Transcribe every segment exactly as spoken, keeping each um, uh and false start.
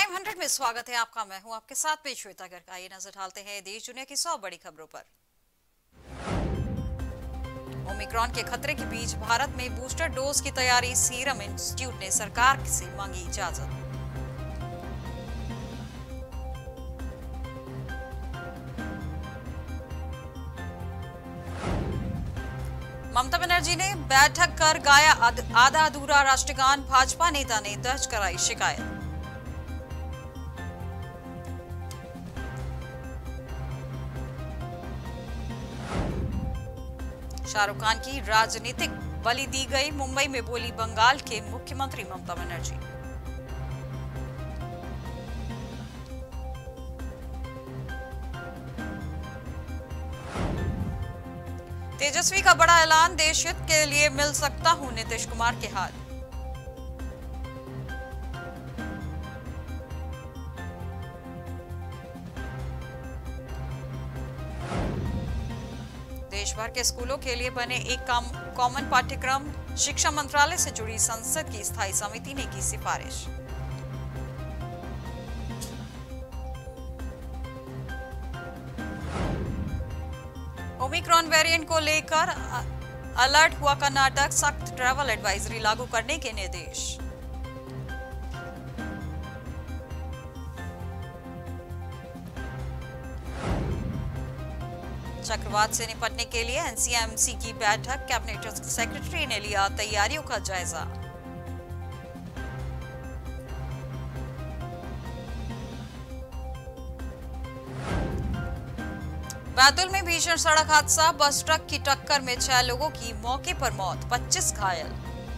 Prime hundred में स्वागत है आपका। मैं हूं आपके साथ पेश श्वेता गर्ग। आइए नजर डालते हैं देश दुनिया की सौ बड़ी खबरों पर। ओमिक्रॉन के खतरे के बीच भारत में बूस्टर डोज की तैयारी। सीरम इंस्टीट्यूट ने सरकार से मांगी इजाजत। ममता बनर्जी ने बैठक कर गाया आधा अधूरा राष्ट्रगान। भाजपा नेता ने दर्ज कराई शिकायत। शाहरुख खान की राजनीतिक बलि दी गई। मुंबई में बोली बंगाल के मुख्यमंत्री ममता बनर्जी। तेजस्वी का बड़ा ऐलान। देश हित के लिए मिल सकता हूं, नीतीश कुमार के हाथ। देश भर के स्कूलों के लिए बने एक कॉमन पाठ्यक्रम। शिक्षा मंत्रालय से जुड़ी संसद की स्थायी समिति ने की सिफारिश। ओमिक्रॉन वेरिएंट को लेकर अलर्ट हुआ कर्नाटक। सख्त ट्रैवल एडवाइजरी लागू करने के निर्देश। चक्रवात से निपटने के लिए एनसीएमसी की बैठक। कैबिनेट सेक्रेटरी ने लिया तैयारियों का जायजा। बैतूल में भीषण सड़क हादसा। बस ट्रक की टक्कर में छह लोगों की मौके पर मौत, पच्चीस घायल।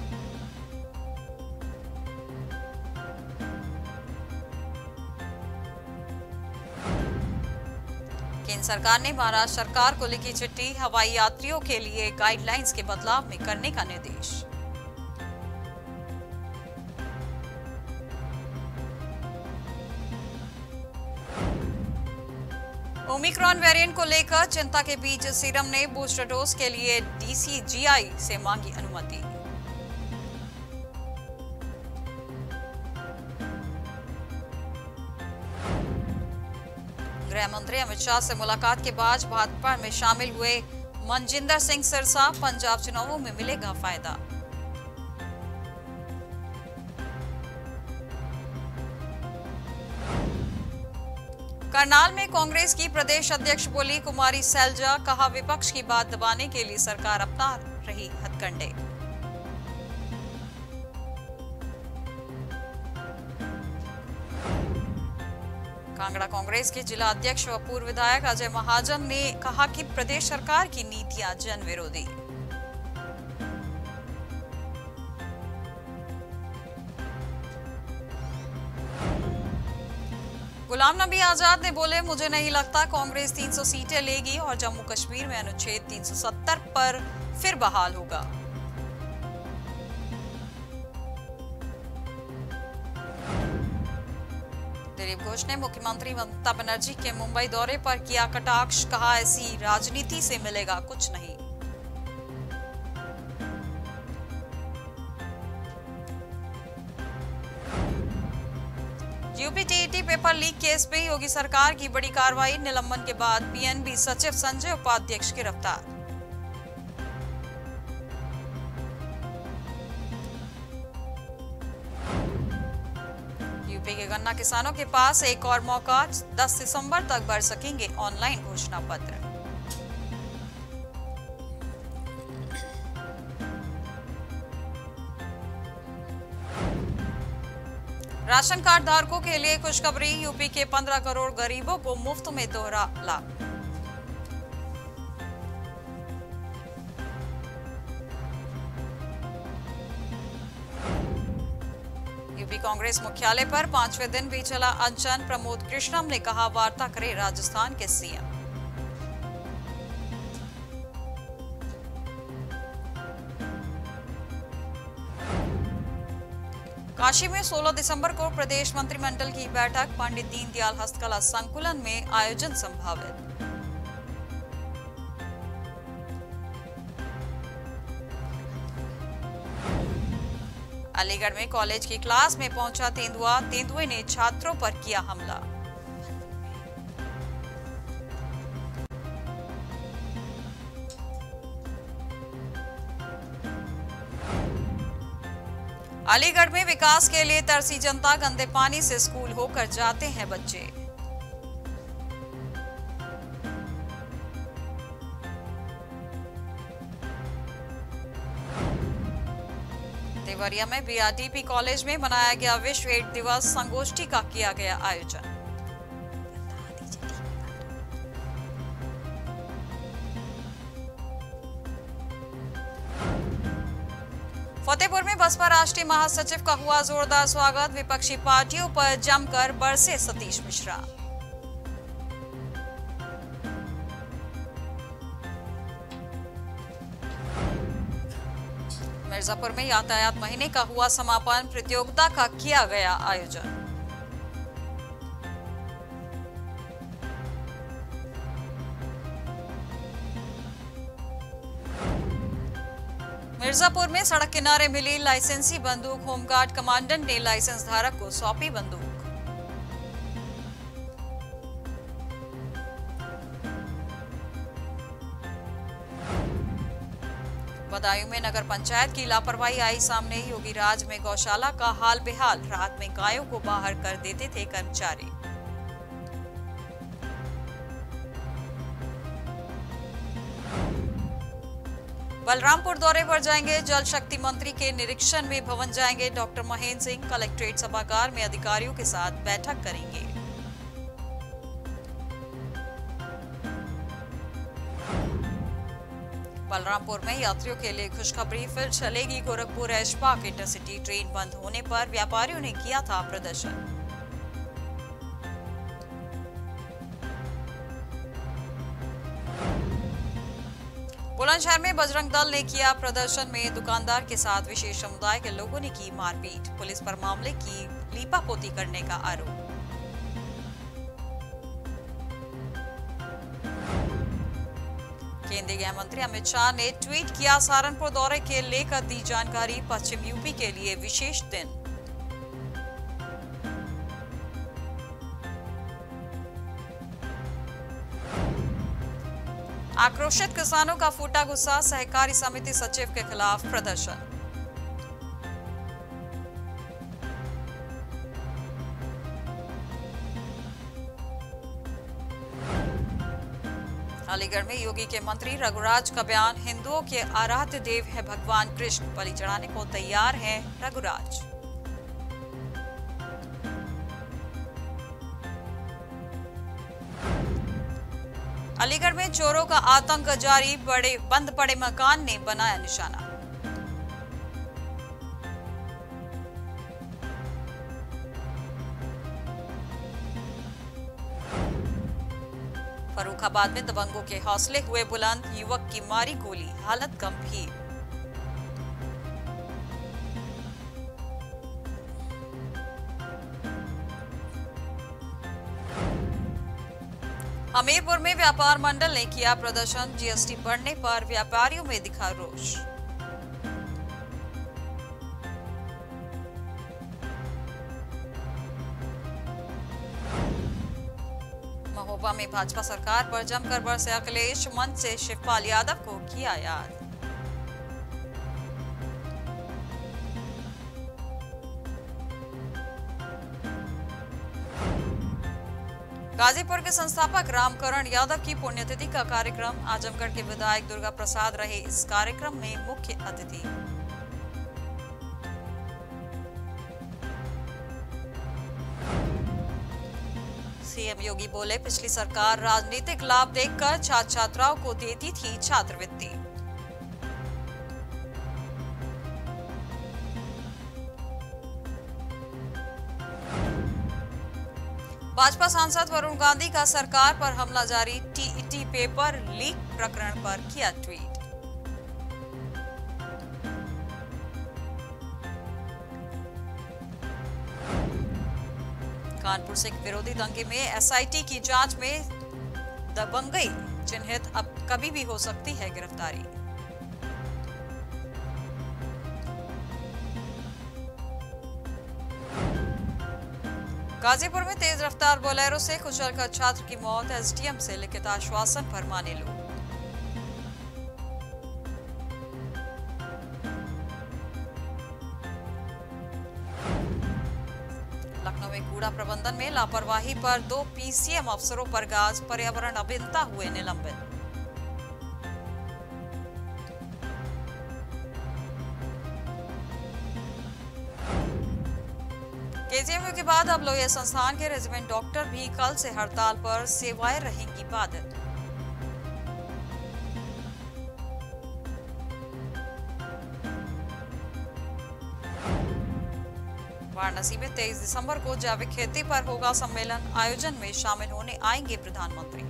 केंद्र सरकार ने महाराष्ट्र सरकार को लिखी चिट्ठी। हवाई यात्रियों के लिए गाइडलाइंस के बदलाव में करने का निर्देश। ओमिक्रॉन वेरिएंट को लेकर चिंता के बीच सीरम ने बूस्टर डोज के लिए डीसीजीआई से मांगी अनुमति। गृह मंत्री अमित शाह से मुलाकात के बाद भाजपा में शामिल हुए मनजिंदर सिंह सिरसा। पंजाब चुनावों में मिलेगा फायदा। करनाल में कांग्रेस की प्रदेश अध्यक्ष बोली कुमारी सैलजा। कहा विपक्ष की बात दबाने के लिए सरकार अपना रही हथकंडे। कांगड़ा कांग्रेस के जिला अध्यक्ष व पूर्व विधायक अजय महाजन ने कहा कि प्रदेश सरकार की नीतियां जन विरोधी। गुलाम नबी आजाद ने बोले मुझे नहीं लगता कांग्रेस तीन सौ सीटें लेगी और जम्मू कश्मीर में अनुच्छेद तीन सौ सत्तर पर फिर बहाल होगा। दिलीप घोष ने मुख्यमंत्री ममता बनर्जी के मुंबई दौरे पर किया कटाक्ष। कहा ऐसी राजनीति से मिलेगा कुछ नहीं। UP TET paper leak case में योगी सरकार की बड़ी कार्रवाई। निलंबन के बाद पीएनबी सचिव संजय उपाध्यक्ष गिरफ्तार। यूपी के गन्ना किसानों के पास एक और मौका। दस दिसंबर तक भर सकेंगे ऑनलाइन घोषणा पत्र। राशन कार्ड धारकों के लिए खुशखबरी। यूपी के पंद्रह करोड़ गरीबों को मुफ्त में दोहरा लाभ। यूपी कांग्रेस मुख्यालय पर पांचवें दिन भी चला अनशन। प्रमोद कृष्णम ने कहा वार्ता करे राजस्थान के सीएम। काशी में सोलह दिसंबर को प्रदेश मंत्रिमंडल की बैठक। पंडित दीनदयाल हस्तकला संकुलन में आयोजन संभावित। अलीगढ़ में कॉलेज की क्लास में पहुंचा तेंदुआ, तेंदुए ने छात्रों पर किया हमला। अलीगढ़ में विकास के लिए तरसी जनता, गंदे पानी से स्कूल होकर जाते हैं बच्चे। देवरिया में बीआरडीपी कॉलेज में मनाया गया विश्व एड्स दिवस, संगोष्ठी का किया गया आयोजन। फतेहपुर में बसपा राष्ट्रीय महासचिव का हुआ जोरदार स्वागत, विपक्षी पार्टियों पर जमकर बरसे सतीश मिश्रा। मिर्जापुर में यातायात महीने का हुआ समापन, प्रतियोगिता का किया गया आयोजन। मिर्जापुर में सड़क किनारे मिली लाइसेंसी बंदूक, होमगार्ड कमांडेंट ने लाइसेंस धारक को सौंपी बंदूक। बदायूं में नगर पंचायत की लापरवाही आई सामने, योगी राज में गौशाला का हाल बेहाल, रात में गायों को बाहर कर देते थे कर्मचारी। बलरामपुर दौरे पर जाएंगे जल शक्ति मंत्री के निरीक्षण में भवन जाएंगे डॉक्टर महेंद्र सिंह, कलेक्ट्रेट सभागार में अधिकारियों के साथ बैठक करेंगे। बलरामपुर में यात्रियों के लिए खुशखबरी, फिर चलेगी गोरखपुर ऐशबाग इंटरसिटी ट्रेन, बंद होने पर व्यापारियों ने किया था प्रदर्शन। बुलंदशहर में बजरंग दल ने किया प्रदर्शन में दुकानदार के साथ विशेष समुदाय के लोगों ने की मारपीट, पुलिस पर मामले की लीपापोती करने का आरोप। केंद्रीय गृह मंत्री अमित शाह ने ट्वीट किया, सहारनपुर दौरे के लेकर दी जानकारी, पश्चिम यूपी के लिए विशेष दिन। आक्रोशित किसानों का फूटा गुस्सा, सहकारी समिति सचिव के खिलाफ प्रदर्शन। अलीगढ़ में योगी के मंत्री रघुराज का बयान, हिंदुओं के आराध्य देव है भगवान कृष्ण, बलि चढ़ाने को तैयार हैं रघुराज। अलीगढ़ में चोरों का आतंक जारी, बड़े बंद पड़े मकान ने बनाया निशाना। फर्रुखाबाद में दबंगों के हौसले हुए बुलंद, युवक की मारी गोली, हालत गंभीर। हमीरपुर में व्यापार मंडल ने किया प्रदर्शन, जीएसटी बढ़ने पर व्यापारियों में दिखा रोष। महोबा में भाजपा सरकार पर जमकर बरसे अखिलेश, मंच से शिवपाल यादव को किया याद। गाजीपुर के संस्थापक रामकरण यादव की पुण्यतिथि का कार्यक्रम, आजमगढ़ के विधायक दुर्गा प्रसाद रहे इस कार्यक्रम में मुख्य अतिथि। सीएम योगी बोले, पिछली सरकार राजनीतिक लाभ देखकर छात्र छात्राओं को देती थी छात्रवृत्ति। भाजपा सांसद वरुण गांधी का सरकार पर हमला जारी, टीईटी पेपर लीक प्रकरण पर किया ट्वीट। कानपुर सिख विरोधी दंगे में एसआईटी की जांच में दबंगई चिन्हित, अब कभी भी हो सकती है गिरफ्तारी। गाजीपुर में तेज रफ्तार बोलेरो से कुचलकर छात्र की मौत, एसडीएम से लिखित आश्वासन पर माने लोग। लखनऊ में कूड़ा प्रबंधन में लापरवाही पर दो पीसीएम अफसरों पर गाज, पर्यावरण अभियंता हुए निलंबित। केजीएमयू के बाद अब लोहिया संस्थान के रेजिडेंट डॉक्टर भी कल से हड़ताल पर, सेवाएं रहेंगी बाधित। वाराणसी में तेईस दिसंबर को जैविक खेती पर होगा सम्मेलन, आयोजन में शामिल होने आएंगे प्रधानमंत्री।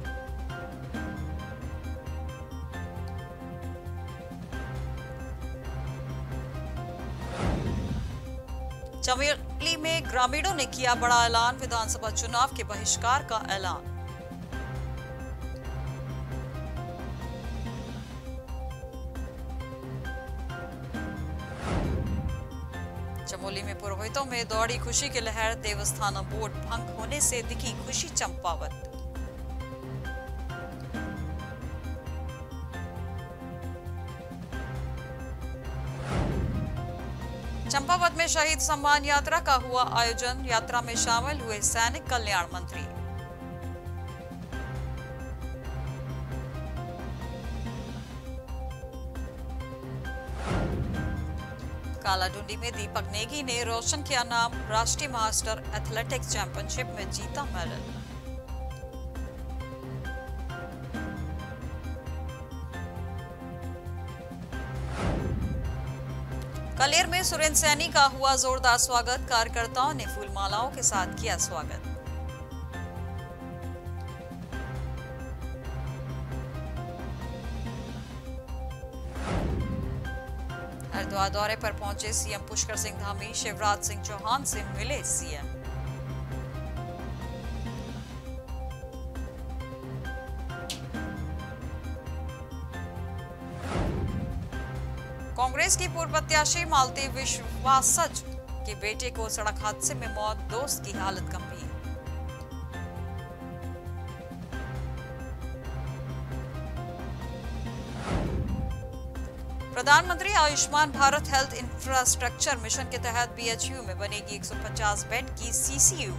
चमोली में ग्रामीणों ने किया बड़ा ऐलान, विधानसभा चुनाव के बहिष्कार का ऐलान। चमोली में पुरोहितों में दौड़ी खुशी की लहर, देवस्थानम बोर्ड भंग होने से दिखी खुशी चंपावत। चंपावत में शहीद सम्मान यात्रा का हुआ आयोजन, यात्रा में शामिल हुए सैनिक कल्याण मंत्री। कालाडूंडी में दीपक नेगी ने रोशन किया नाम, राष्ट्रीय मास्टर एथलेटिक्स चैंपियनशिप में जीता मेडल। कलेर में सुरेंद्र सैनी का हुआ जोरदार स्वागत, कार्यकर्ताओं ने फूलमालाओं के साथ किया स्वागत। हरिद्वार दौरे पर पहुंचे सीएम पुष्कर सिंह धामी, शिवराज सिंह चौहान से मिले सीएम। कांग्रेस की पूर्व प्रत्याशी मालती विश्वासज के बेटे को सड़क हादसे में मौत, दोस्त की हालत गंभीर। प्रधानमंत्री Ayushman Bharat health infrastructure mission के तहत बीएचयू में बनेगी एक सौ पचास बेड की सीसीयू।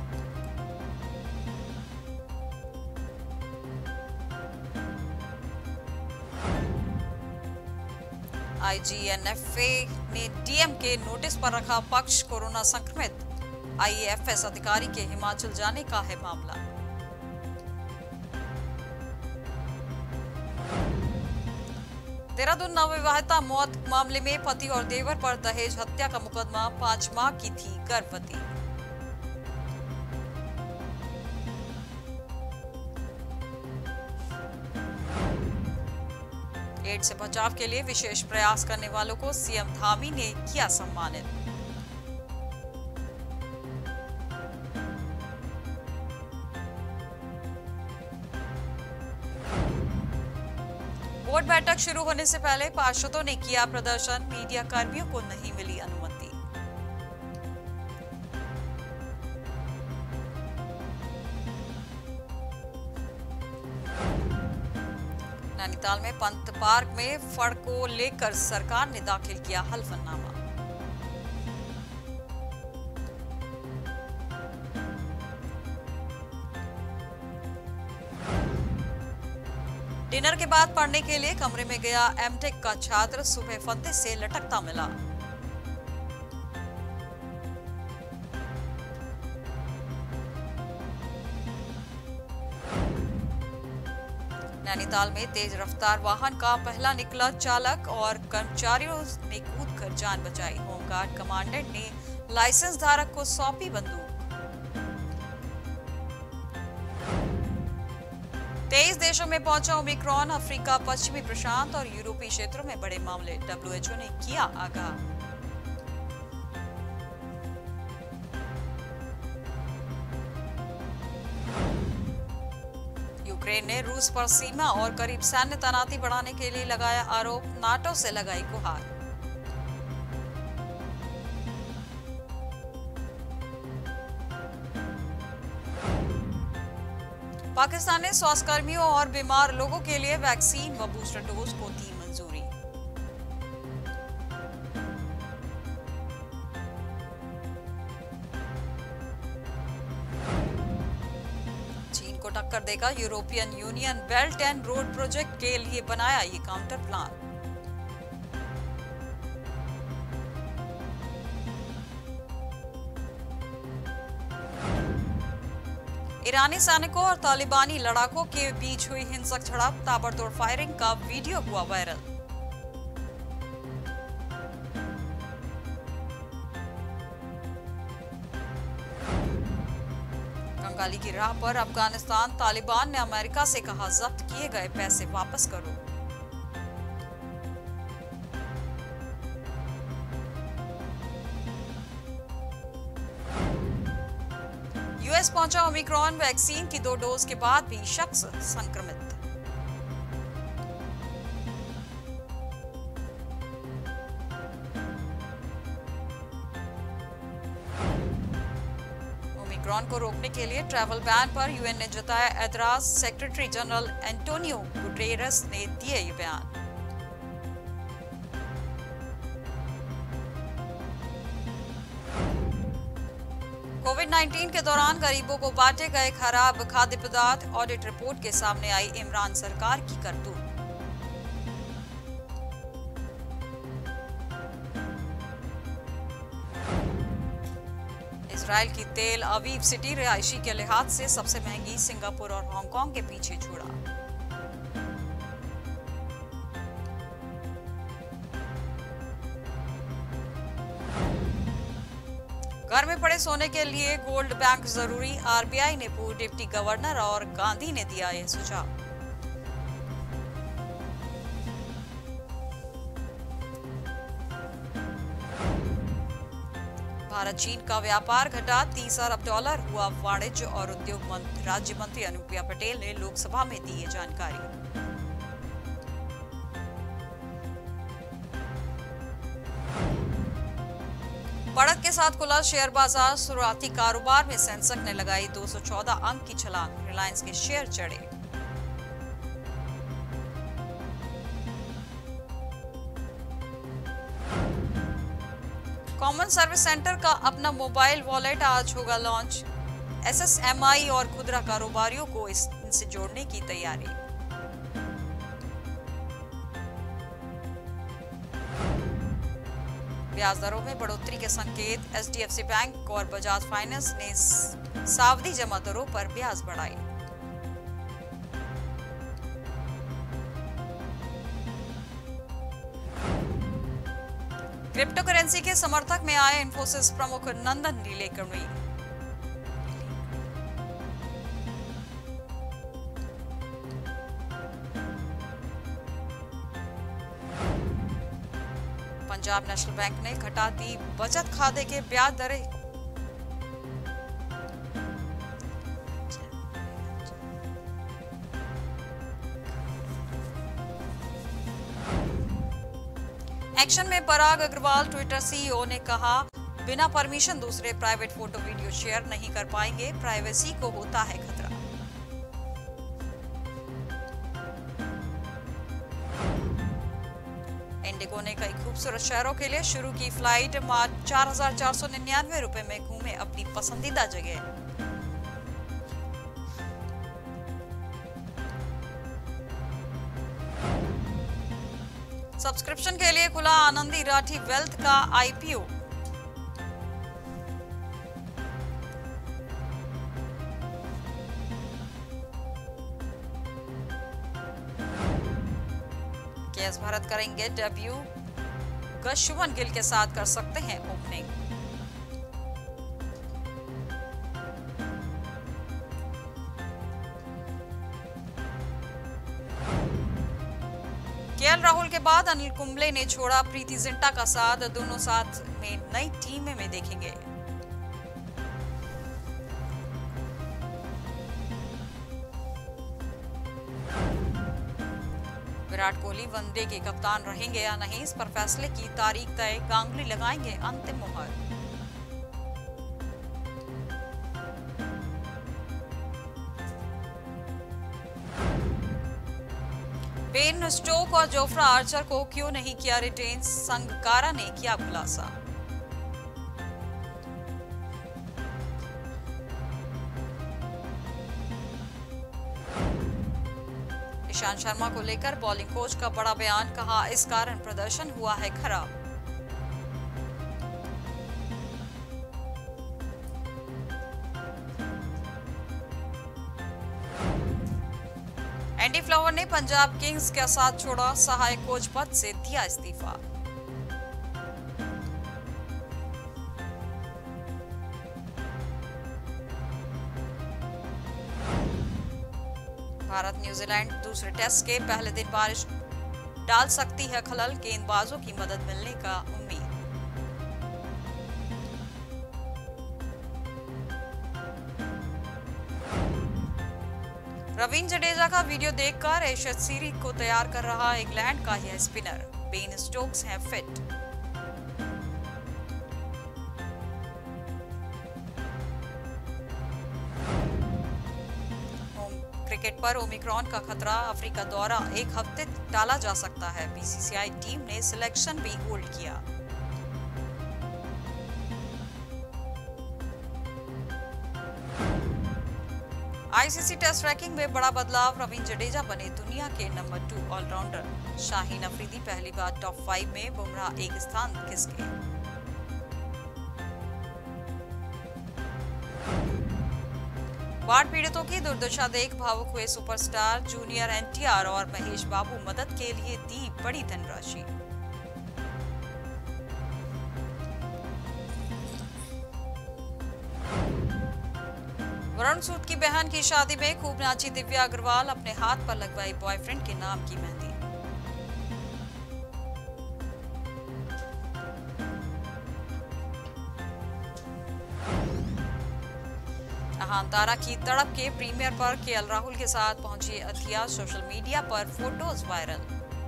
आईजीएनएफए ने डीएम के नोटिस पर रखा पक्ष, कोरोना संक्रमित आईएएफएस अधिकारी के हिमाचल जाने का है मामला। देहरादून नवविवाहिता मौत मामले में पति और देवर पर दहेज हत्या का मुकदमा, पांच माह की थी गर्भवती। एड्स से बचाव के लिए विशेष प्रयास करने वालों को सीएम धामी ने किया सम्मानित। बोर्ड बैठक शुरू होने से पहले पार्षदों ने किया प्रदर्शन, मीडिया कर्मियों को नहीं मिली अनुमति। नैनीताल में पंत पार्क में फड़ को लेकर सरकार ने दाखिल किया हलफनामा। डिनर के बाद पढ़ने के लिए कमरे में गया एमटेक का छात्र, सुबह फंदे से लटकता मिला। नैनीताल में तेज रफ्तार वाहन का पहला निकला चालक और कर्मचारियों ने कूदकर जान बचाई। होमगार्ड कमांडेंट ने लाइसेंस धारक को सौंपी बंदूक। तेईस देशों में पहुंचा ओमिक्रॉन, अफ्रीका, पश्चिमी प्रशांत और यूरोपीय क्षेत्रों में बड़े मामले, डब्ल्यूएचओ ने किया आगाह। यूक्रेन ने रूस पर सीमा और करीब सैन्य तैनाती बढ़ाने के लिए लगाया आरोप, नाटो से लगाई गुहार। पाकिस्तान ने स्वास्थ्य कर्मियों और बीमार लोगों के लिए वैक्सीन व बूस्टर डोज को दी मंजूरी। चीन को टक्कर देगा European Union, belt and road project के लिए बनाया ये काउंटर प्लान। ईरानी सैनिकों और तालिबानी लड़ाकों के बीच हुई हिंसक झड़प, ताबड़तोड़ फायरिंग का वीडियो हुआ वायरल। कंगाली की राह पर अफगानिस्तान, तालिबान ने अमेरिका से कहा जब्त किए गए पैसे वापस करो। यूएस पहुंचा ओमिक्रॉन वैक्सीन की दो डोज के बाद भी शख्स संक्रमित। ओमिक्रॉन को रोकने के लिए ट्रैवल बैन पर यूएन ने जताया एतराज, सेक्रेटरी जनरल एंटोनियो गुटेरेस ने दिए ये बयान। कोविड नाइन्टीन के दौरान गरीबों को बांटे गए खराब खाद्य पदार्थ, ऑडिट रिपोर्ट के सामने आई इमरान सरकार की करतूत। इजराइल की तेल अवीव सिटी रिहायशी के लिहाज से सबसे महंगी, सिंगापुर और हांगकांग के पीछे छोड़ा। घर में पड़े सोने के लिए गोल्ड बैंक जरूरी, आरबीआई ने पूर्व डिप्टी गवर्नर और गांधी ने दिया यह सुझाव। भारत चीन का व्यापार घटा, तीस अरब डॉलर हुआ वाणिज्य और उद्योग मंत्री राज्य मंत्री अनुप्रिया पटेल ने लोकसभा में दी ये जानकारी। बढ़त के साथ खुला शेयर बाजार, शुरुआती कारोबार में सेंसेक्स ने लगाई दो सौ चौदह अंक की छलांग, रिलायंस के शेयर चढ़े। कॉमन सर्विस सेंटर का अपना मोबाइल वॉलेट आज होगा लॉन्च, एसएसएमई और खुदरा कारोबारियों को इनसे जोड़ने की तैयारी। ब्याज दरों में बढ़ोतरी के संकेत, एचडीएफसी बैंक और बजाज फाइनेंस ने सावधि जमा दरों पर ब्याज बढ़ाई। क्रिप्टो करेंसी के समर्थक में आए इंफोसिस प्रमुख नंदन नीलेकणी। पंजाब नेशनल बैंक ने घटा दी बचत खाते के ब्याज दरें। एक्शन में पराग अग्रवाल, ट्विटर सीईओ ने कहा बिना परमिशन दूसरे प्राइवेट फोटो वीडियो शेयर नहीं कर पाएंगे, प्राइवेसी को होता है खतरा। इंडिगो ने कई खूबसूरत शहरों के लिए शुरू की फ्लाइट, मार्च चार हजार चार सौ निन्यानवे रुपए में घूमे अपनी पसंदीदा जगह। सब्सक्रिप्शन के लिए खुला आनंदी राठी वेल्थ का आईपीओ। केएस भारत करेंगे डेब्यू, शुभमन गिल के साथ कर सकते हैं ओपनिंग। केएल राहुल के बाद अनिल कुंबले ने छोड़ा प्रीति जिंटा का साथ, दोनों साथ में नई टीम में देखेंगे। विराट कोहली वनडे के कप्तान रहेंगे या नहीं, इस पर फैसले की तारीख तय, गांगुली लगाएंगे अंतिम मुहर। बेन स्टोक और जोफ्रा आर्चर को क्यों नहीं किया रिटेन, संगकारा ने किया खुलासा। ईशांत शर्मा को लेकर बॉलिंग कोच का बड़ा बयान, कहा इस कारण प्रदर्शन हुआ है खराब। एंडी फ्लावर ने पंजाब किंग्स का साथ छोड़ा, सहायक कोच पद से दिया इस्तीफा। भारत न्यूजीलैंड दूसरे टेस्ट के पहले दिन बारिश डाल सकती है खलल, गेंदबाजों की मदद मिलने का उम्मीद। रवींद्र जडेजा का वीडियो देखकर एशेज सीरीज को तैयार कर रहा इंग्लैंड का यह स्पिनर, बेन स्टोक्स है फिट। क्रिकेट पर ओमिक्रॉन का खतरा, अफ्रीका दौरा एक हफ्ते टाला जा सकता है, बीसीसीआई टीम ने सिलेक्शन भी होल्ड किया। आईसीसी टेस्ट रैंकिंग में बड़ा बदलाव, रवींद्र जडेजा बने दुनिया के number two allrounder, Shaheen Afridi पहली बार टॉप फाइव में, बुमराह एक स्थान खिसके। बाढ़ पीड़ितों की दुर्दशा देख भावुक हुए सुपरस्टार, जूनियर एनटीआर और महेश बाबू मदद के लिए दी बड़ी धनराशि। वरुण सूद की बहन की शादी में खूब नाची दिव्या अग्रवाल, अपने हाथ पर लगवाई बॉयफ्रेंड के नाम की मेहंदी। तारा की तड़प के प्रीमियर पर केएल राहुल के साथ पहुंची अथिया, सोशल मीडिया पर photos viral.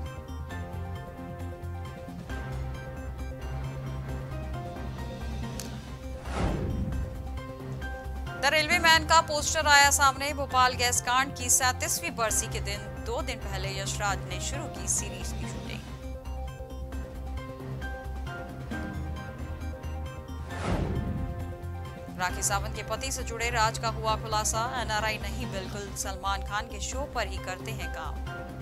The railway man का पोस्टर आया सामने, भोपाल गैस कांड की सैंतीसवीं बरसी के दिन दो दिन पहले यशराज ने शुरू की सीरीज की शूटिंग। राखी सावंत के पति से जुड़े राज का हुआ खुलासा, एनआरआई नहीं बिल्कुल सलमान खान के शो पर ही करते हैं काम।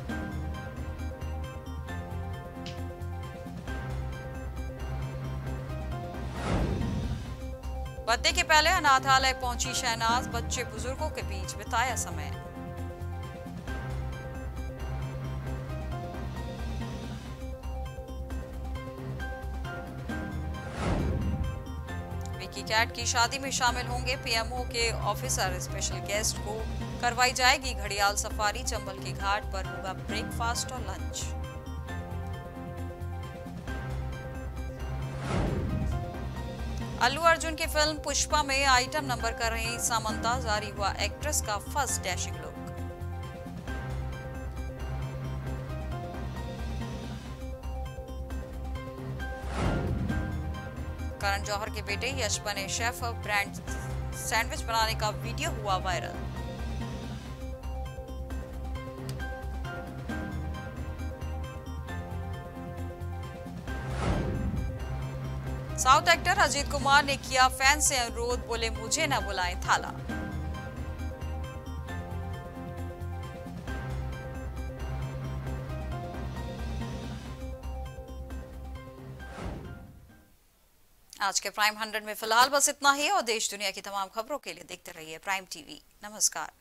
बर्थडे के पहले अनाथालय पहुंची शहनाज, बच्चे बुजुर्गों के बीच बिताया समय। कैट की शादी में शामिल होंगे पीएमओ के ऑफिसर, स्पेशल गेस्ट को करवाई जाएगी घड़ियाल सफारी, चंबल के घाट पर होगा ब्रेकफास्ट और लंच। अल्लू अर्जुन की फिल्म पुष्पा में आइटम नंबर कर रही सामंता, जारी हुआ एक्ट्रेस का first dashing look. Karan Johar के बेटे यश बने शेफ, ब्रांड सैंडविच बनाने का वीडियो हुआ viral. South actor Ajith Kumar ने किया फैन से अनुरोध, बोले मुझे न बुलाएं थाला। आज के प्राइम हंड्रेड में फिलहाल बस इतना ही, और देश दुनिया की तमाम खबरों के लिए देखते रहिए प्राइम टीवी। नमस्कार।